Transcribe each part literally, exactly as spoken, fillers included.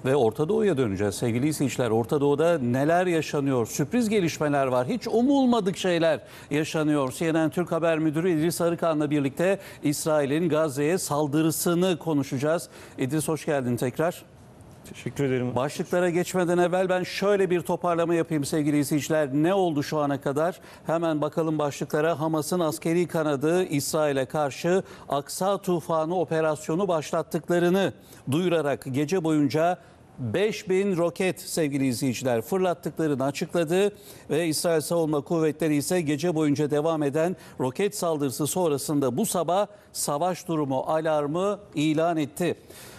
Ve Orta Doğu'ya döneceğiz sevgili izleyiciler. Orta Doğu'da neler yaşanıyor? Sürpriz gelişmeler var. Hiç umulmadık şeyler yaşanıyor. C N N Türk Haber Müdürü İdris Arıkan'la birlikte İsrail'in Gazze'ye saldırısını konuşacağız. İdris, hoş geldin tekrar. Teşekkür ederim. Başlıklara geçmeden evvel ben şöyle bir toparlama yapayım sevgili izleyiciler. Ne oldu şu ana kadar? Hemen bakalım başlıklara. Hamas'ın askeri kanadı İsrail'e karşı Aksa Tufanı operasyonu başlattıklarını duyurarak gece boyunca beş bin roket sevgili izleyiciler fırlattıklarını açıkladı ve İsrail Savunma Kuvvetleri ise gece boyunca devam eden roket saldırısı sonrasında bu sabah savaş durumu alarmı ilan etti.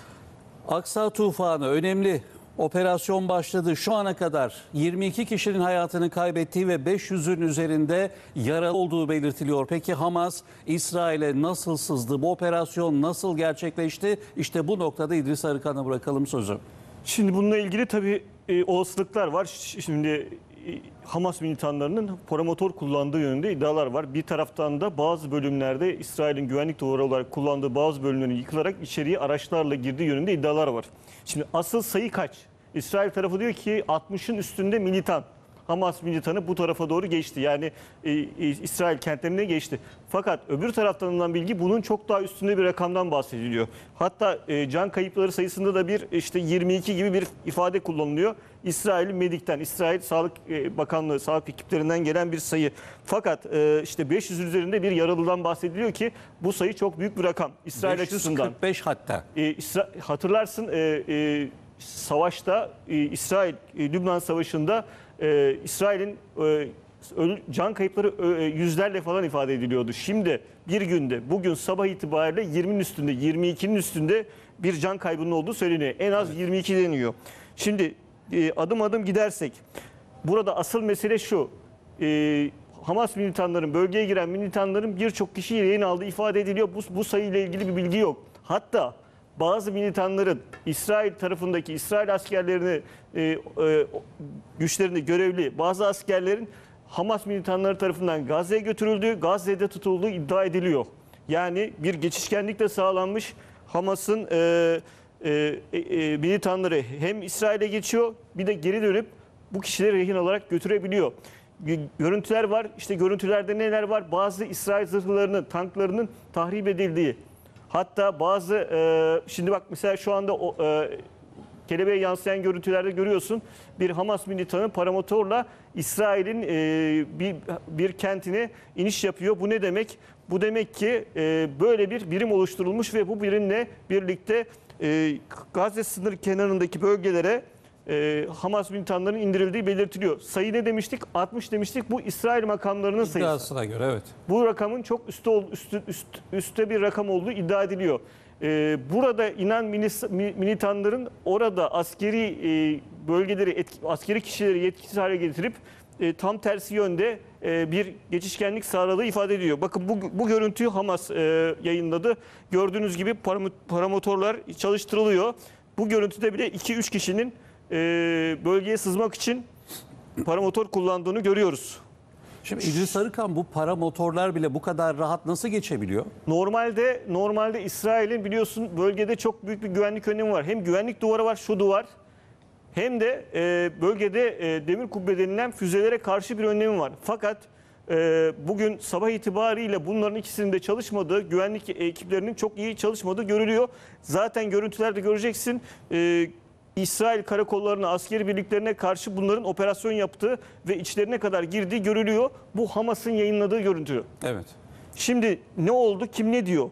Aksa Tufanı önemli operasyon başladı. Şu ana kadar yirmi iki kişinin hayatını kaybettiği ve beş yüzün üzerinde yaralı olduğu belirtiliyor. Peki Hamas İsrail'e nasıl sızdı? Bu operasyon nasıl gerçekleşti? İşte bu noktada İdris Arıkan'a bırakalım sözü. Şimdi bununla ilgili tabii e, olasılıklar var. Şimdi e, Hamas militanlarının paramotor kullandığı yönünde iddialar var. Bir taraftan da bazı bölümlerde İsrail'in güvenlik duvarı olarak kullandığı bazı bölümlerin yıkılarak içeriye araçlarla girdiği yönünde iddialar var. Şimdi asıl sayı kaç? İsrail tarafı diyor ki altmışın üstünde militan. Hamas militanı bu tarafa doğru geçti. Yani e, e, İsrail kentlerine geçti. Fakat öbür taraftan alınan bilgi bunun çok daha üstünde bir rakamdan bahsediliyor. Hatta e, can kayıpları sayısında da bir işte yirmi iki gibi bir ifade kullanılıyor. İsrail Medik'ten, İsrail Sağlık Bakanlığı, sağlık ekiplerinden gelen bir sayı. Fakat e, işte beş yüz üzerinde bir yaralıdan bahsediliyor ki bu sayı çok büyük bir rakam. İsrail beş yüz kırk beş açısından. hatta. E, İsra hatırlarsın e, e, savaşta e, İsrail e, Lübnan Savaşı'nda e, İsrail'in e, can kayıpları e, yüzlerle falan ifade ediliyordu. Şimdi bir günde bugün sabah itibariyle yirminin üstünde, yirmi ikinin üstünde bir can kaybının olduğu söyleniyor. En az evet. yirmi iki deniyor. Şimdi e, adım adım gidersek burada asıl mesele şu. E, Hamas militanların, bölgeye giren militanların birçok kişiyi rehin aldığı ifade ediliyor. Bu, bu sayıyla ilgili bir bilgi yok. Hatta bazı militanların İsrail tarafındaki İsrail askerlerini e, e, güçlerinde görevli bazı askerlerin Hamas militanları tarafından Gazze'ye götürüldüğü, Gazze'de tutulduğu iddia ediliyor. Yani bir geçişkenlik de sağlanmış. Hamas'ın e, e, e, militanları hem İsrail'e geçiyor, bir de geri dönüp bu kişileri rehin alarak götürebiliyor. Görüntüler var. İşte görüntülerde neler var? Bazı İsrail zırhlarının, tanklarının tahrip edildiği. Hatta bazı e, şimdi bak mesela şu anda o e, kelebeğe yansıyan görüntülerde görüyorsun. Bir Hamas militanı paramotorla İsrail'in e, bir, bir kentine iniş yapıyor. Bu ne demek? Bu demek ki e, böyle bir birim oluşturulmuş ve bu birimle birlikte e, Gazze sınır kenarındaki bölgelere e, Hamas militanlarının indirildiği belirtiliyor. Sayı ne demiştik? altmış demiştik. Bu İsrail makamlarının sayısı. İddiasına göre evet. Bu rakamın çok üstte, üstte, üstte, üstte bir rakam olduğu iddia ediliyor. Ee, burada inen militanların orada askeri e, bölgeleri, etki, askeri kişileri yetkisiz hale getirip e, tam tersi yönde e, bir geçişkenlik sağladığı ifade ediyor. Bakın bu, bu görüntüyü Hamas e, yayınladı. Gördüğünüz gibi paramotorlar çalıştırılıyor. Bu görüntüde bile iki üç kişinin e, bölgeye sızmak için paramotor kullandığını görüyoruz. Şimdi İdris Arıkan, bu paramotorlar bile bu kadar rahat nasıl geçebiliyor? Normalde normalde İsrail'in biliyorsun bölgede çok büyük bir güvenlik önlemi var. Hem güvenlik duvarı var, şu duvar, hem de e, bölgede e, demir kubbe denilen füzelere karşı bir önlemi var. Fakat e, bugün sabah itibariyle bunların ikisinin de çalışmadığı, güvenlik ekiplerinin çok iyi çalışmadığı görülüyor. Zaten görüntülerde göreceksin. E, İsrail karakollarına, askeri birliklerine karşı bunların operasyon yaptığı ve içlerine kadar girdiği görülüyor. Bu Hamas'ın yayınladığı görüntü. Evet. Şimdi ne oldu? Kim ne diyor?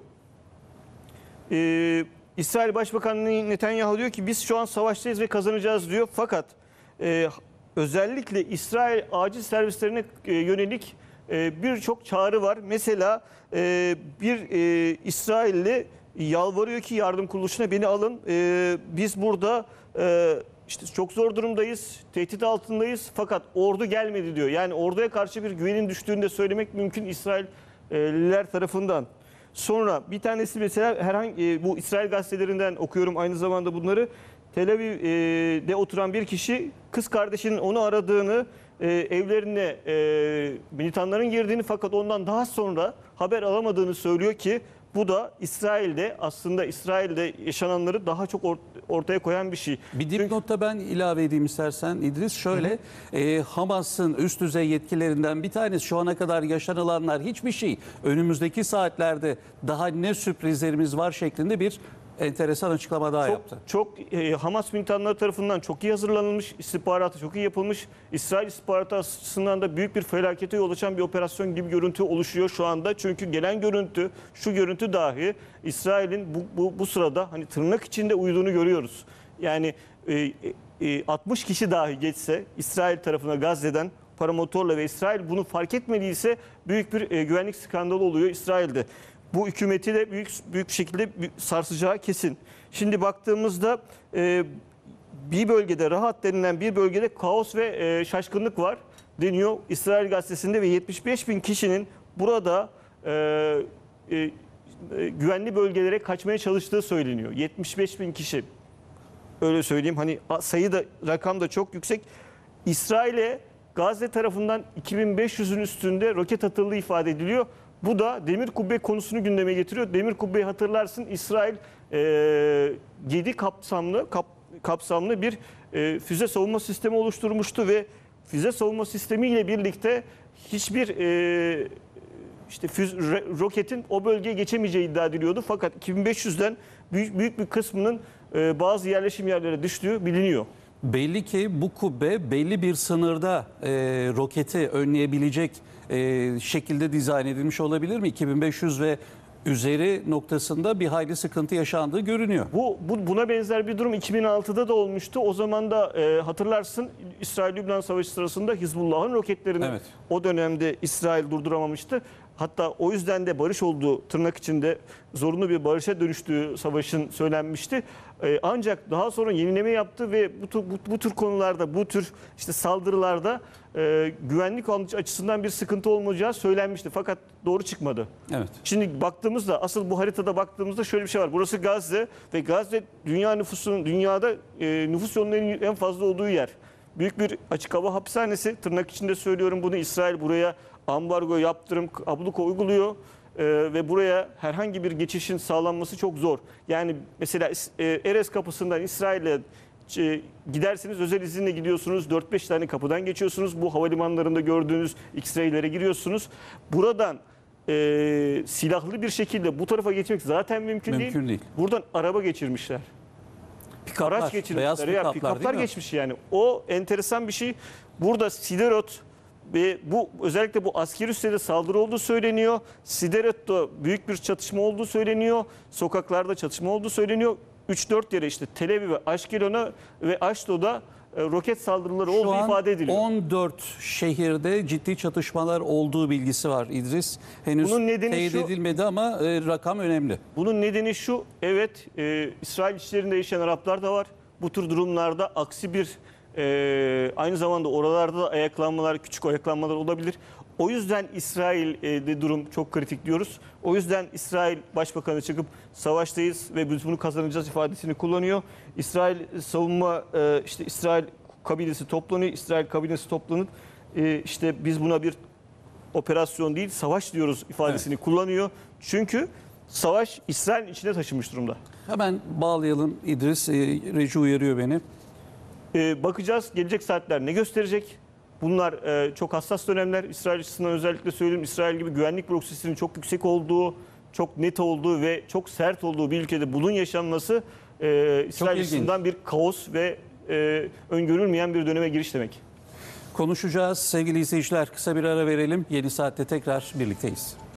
Ee, İsrail Başbakanı Netanyahu diyor ki biz şu an savaştayız ve kazanacağız diyor. Fakat e, özellikle İsrail acil servislerine e, yönelik e, birçok çağrı var. Mesela e, bir e, İsrailli yalvarıyor ki yardım kuruluşuna beni alın. E, biz burada e, işte çok zor durumdayız, tehdit altındayız fakat ordu gelmedi diyor. Yani orduya karşı bir güvenin düştüğünü de söylemek mümkün İsrailler tarafından. Sonra bir tanesi mesela herhangi bu İsrail gazetelerinden okuyorum aynı zamanda bunları. Tel Aviv'de oturan bir kişi kız kardeşinin onu aradığını, evlerine militanların girdiğini fakat ondan daha sonra haber alamadığını söylüyor ki Bu da İsrail'de aslında İsrail'de yaşananları daha çok or- ortaya koyan bir şey. Bir dipnotta ben ilave edeyim istersen İdris. Şöyle, e, Hamas'ın üst düzey yetkililerinden bir tanesi şu ana kadar yaşanılanlar hiçbir şey. Önümüzdeki saatlerde daha ne sürprizlerimiz var şeklinde bir enteresan açıklama daha Çok, yaptı. çok e, Hamas militanları tarafından çok iyi hazırlanılmış, istihbaratı çok iyi yapılmış. İsrail istihbaratı açısından da büyük bir felakete yol açan bir operasyon gibi görüntü oluşuyor şu anda. Çünkü gelen görüntü, şu görüntü dahi İsrail'in bu, bu, bu sırada hani tırnak içinde uyuduğunu görüyoruz. Yani e, e, altmış kişi dahi geçse İsrail tarafına Gazze'den paramotorla ve İsrail bunu fark etmediyse büyük bir e, güvenlik skandalı oluyor İsrail'de. Bu hükümeti de büyük büyük bir şekilde sarsacağı kesin. Şimdi baktığımızda e, bir bölgede, Rahat denilen bir bölgede kaos ve e, şaşkınlık var deniyor İsrail gazetesinde ve yetmiş beş bin kişinin burada e, e, e, güvenli bölgelere kaçmaya çalıştığı söyleniyor. yetmiş beş bin kişi. Öyle söyleyeyim. Hani sayı da rakam da çok yüksek. İsrail'e Gazze tarafından iki bin beş yüzün üstünde roket atıldığı ifade ediliyor. Bu da demir kubbe konusunu gündeme getiriyor. Demir kubbeyi hatırlarsın, İsrail e, yedi kapsamlı kap, kapsamlı bir e, füze savunma sistemi oluşturmuştu ve füze savunma sistemiyle birlikte hiçbir e, işte füze, roketin o bölgeye geçemeyeceği iddia ediliyordu. Fakat iki bin beş yüzden büyük büyük bir kısmının e, bazı yerleşim yerlere düştüğü biliniyor. Belli ki bu kubbe belli bir sınırda e, roketi önleyebilecek e, şekilde dizayn edilmiş olabilir mi? iki bin beş yüz ve üzeri noktasında bir hayli sıkıntı yaşandığı görünüyor. Bu, bu buna benzer bir durum iki bin altıda da olmuştu. O zaman da e, hatırlarsın İsrail-Lübnan Savaşı sırasında Hizbullah'ın roketlerini Evet. o dönemde İsrail durduramamıştı. Hatta o yüzden de barış olduğu, tırnak içinde zorunlu bir barışa dönüştüğü savaşın söylenmişti. Ee, ancak daha sonra yenileme yaptı ve bu tür, bu, bu tür konularda, bu tür işte saldırılarda e, güvenlik açısından bir sıkıntı olmayacağı söylenmişti. Fakat doğru çıkmadı. Evet. Şimdi baktığımızda, asıl bu haritada baktığımızda şöyle bir şey var. Burası Gazze ve Gazze dünya nüfusunun, dünyada e, nüfus yoğunluğunun en fazla olduğu yer. Büyük bir açık hava hapishanesi. Tırnak içinde söylüyorum bunu. İsrail buraya ambargo, yaptırım, abluka uyguluyor ee, ve buraya herhangi bir geçişin sağlanması çok zor. Yani mesela e, Erez kapısından İsrail'e e, giderseniz özel izinle gidiyorsunuz. dört beş tane kapıdan geçiyorsunuz. Bu havalimanlarında gördüğünüz X-ray'lere giriyorsunuz. Buradan e, silahlı bir şekilde bu tarafa geçmek zaten mümkün, Mümkün değil. değil. Buradan araba geçirmişler. Pikaplar, Araç geçirmişler. beyaz Ya, pikaplar, pikaplar değil mi? geçmiş yani. O enteresan bir şey. Burada Siderot ve bu özellikle bu askeri üssede saldırı olduğu söyleniyor. Siderot'ta büyük bir çatışma olduğu söyleniyor. Sokaklarda çatışma olduğu söyleniyor. üç dört yere işte Tel Aviv ve Aşkelon'a ve Aşdo'da e, roket saldırıları Şu olduğu an ifade ediliyor. on dört şehirde ciddi çatışmalar olduğu bilgisi var İdris. Henüz Bunun nedeni teyit şu- edilmedi ama e, rakam önemli. Bunun nedeni şu, evet e, İsrail içlerinde yaşayan Araplar da var. Bu tür durumlarda aksi bir e, aynı zamanda oralarda da ayaklanmalar, küçük ayaklanmalar olabilir. O yüzden İsrail'de durum çok kritik diyoruz. O yüzden İsrail Başbakanı çıkıp savaştayız ve biz bunu kazanacağız ifadesini kullanıyor. İsrail savunma, e, işte İsrail kabinesi toplanıyor. İsrail kabinesi toplanıp e, işte biz buna bir operasyon değil savaş diyoruz ifadesini evet. kullanıyor. Çünkü savaş İsrail'in içine taşınmış durumda. Hemen bağlayalım İdris. E, Reji uyarıyor beni. Ee, bakacağız gelecek saatler ne gösterecek? Bunlar e, çok hassas dönemler. İsrail açısından özellikle söyleyeyim. İsrail gibi güvenlik proksisinin çok yüksek olduğu, çok net olduğu ve çok sert olduğu bir ülkede bunun yaşanması e, İsrail açısından bir kaos ve e, öngörülmeyen bir döneme giriş demek. Konuşacağız sevgili izleyiciler. Kısa bir ara verelim. Yeni saatte tekrar birlikteyiz.